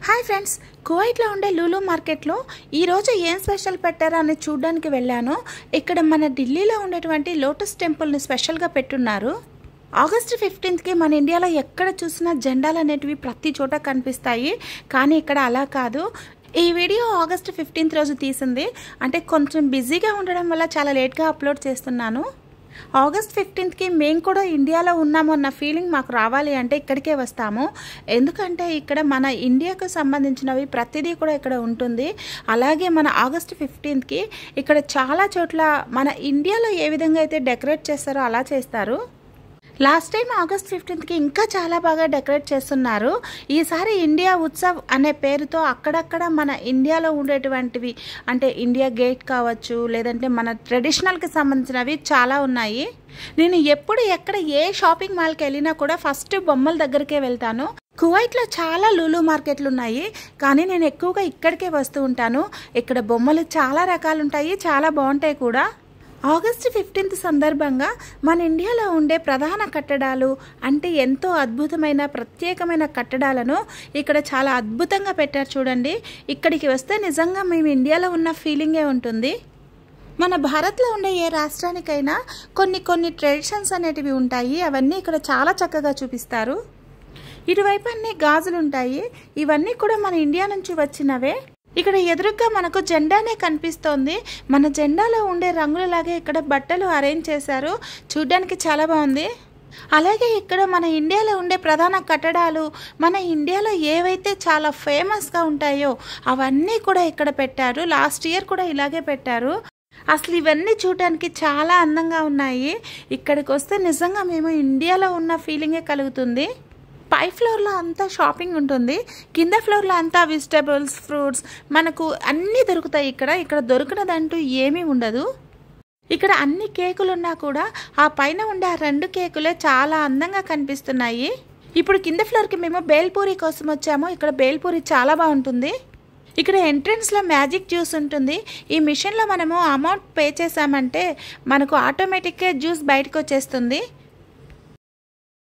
Hi friends, కువైట్లో ఉండే లూలు మార్కెట్లో ఈరోజు ఏం స్పెషల్ పెట్టారా అని చూడడానికి వెళ్ళాను. ఇక్కడ మన ఢిల్లీలో ఉండేటువంటి లోటస్ టెంపుల్ని స్పెషల్గా పెట్టున్నారు. ఆగస్ట్ 15కి మన ఇండియాలో ఎక్కడ చూసినా జెండాలు అనేటివి ప్రతి చోట కనిపిస్తాయి. కానీ ఇక్కడ అలా కాదు. ఈ వీడియో ఆగస్ట్ 15th రోజు తీసింది. అంటే కొంచెం బిజీగా ఉండడం వల్ల చాలా లేట్గా అప్లోడ్ చేస్తున్నాను. ఆగస్ట్ 15కి మేము కూడా ఇండియాలో ఉన్నాము అన్న ఫీలింగ్ మాకు రావాలి అంటే ఇక్కడికే వస్తాము. ఎందుకంటే ఇక్కడ మన ఇండియాకు సంబంధించినవి ప్రతిదీ కూడా ఇక్కడ ఉంటుంది. అలాగే మన ఆగస్ట్ 15కి ఇక్కడ చాలా చోట్ల మన ఇండియాలో ఏ విధంగా అయితే డెకరేట్ చేస్తారో అలా చేస్తారు. లాస్ట్ టైం ఆగస్ట్ 15కి ఇంకా చాలా బాగా డెకరేట్ చేస్తున్నారు. ఈసారి ఇండియా ఉత్సవ్ అనే పేరుతో అక్కడక్కడ మన ఇండియాలో ఉండేటువంటివి అంటే ఇండియా గేట్ కావచ్చు, లేదంటే మన ట్రెడిషనల్కి సంబంధించినవి చాలా ఉన్నాయి. నేను ఎప్పుడు ఎక్కడ ఏ షాపింగ్ మాల్కి వెళ్ళినా కూడా ఫస్ట్ బొమ్మల దగ్గరికే వెళ్తాను. కువైట్లో చాలా లూలు మార్కెట్లు ఉన్నాయి, కానీ నేను ఎక్కువగా ఇక్కడికే వస్తూ ఉంటాను. ఇక్కడ బొమ్మలు చాలా రకాలు ఉంటాయి, చాలా బాగుంటాయి కూడా. ఆగస్ట్ 15th సందర్భంగా మన ఇండియాలో ఉండే ప్రధాన కట్టడాలు అంటే ఎంతో అద్భుతమైన ప్రత్యేకమైన కట్టడాలను ఇక్కడ చాలా అద్భుతంగా పెట్టారు చూడండి. ఇక్కడికి వస్తే నిజంగా మేము ఇండియాలో ఉన్న ఫీలింగే ఉంటుంది. మన భారత్లో ఉండే ఏ రాష్ట్రానికైనా కొన్ని ట్రెడిషన్స్ అనేటివి ఉంటాయి. అవన్నీ ఇక్కడ చాలా చక్కగా చూపిస్తారు. ఇటువైపు అన్ని గాజులు ఉంటాయి. ఇవన్నీ కూడా మన ఇండియా నుంచి వచ్చినవే. ఇక్కడ ఎదురుగా మనకు జెండానే కనిపిస్తోంది. మన జెండాలో ఉండే రంగులలాగే ఇక్కడ బట్టలు అరేంజ్ చేశారు. చూడ్డానికి చాలా బాగుంది. అలాగే ఇక్కడ మన ఇండియాలో ఉండే ప్రధాన కట్టడాలు, మన ఇండియాలో ఏవైతే చాలా ఫేమస్గా ఉంటాయో అవన్నీ కూడా ఇక్కడ పెట్టారు. లాస్ట్ ఇయర్ కూడా ఇలాగే పెట్టారు. అసలు ఇవన్నీ చూడడానికి చాలా అందంగా ఉన్నాయి. ఇక్కడికి వస్తే నిజంగా మేము ఇండియాలో ఉన్న ఫీలింగే కలుగుతుంది. పై ఫ్లోర్లో అంతా షాపింగ్ ఉంటుంది, కింద ఫ్లోర్లో అంతా వెజిటబుల్స్, ఫ్రూట్స్ మనకు అన్నీ దొరుకుతాయి. ఇక్కడ దొరికినదంటూ ఏమీ ఉండదు. ఇక్కడ అన్ని కేకులున్నా కూడా ఆ పైన ఉండే ఆ 2 కేకులే చాలా అందంగా కనిపిస్తున్నాయి. ఇప్పుడు కింద ఫ్లోర్కి మేము బేల్పూరి కోసం వచ్చాము. ఇక్కడ బేల్పూరి చాలా బాగుంటుంది. ఇక్కడ ఎంట్రన్స్లో మ్యాజిక్ జ్యూస్ ఉంటుంది. ఈ మిషన్లో మనము అమౌంట్ పే చేసామంటే మనకు ఆటోమేటిక్గా జ్యూస్ బయటకు వచ్చేస్తుంది.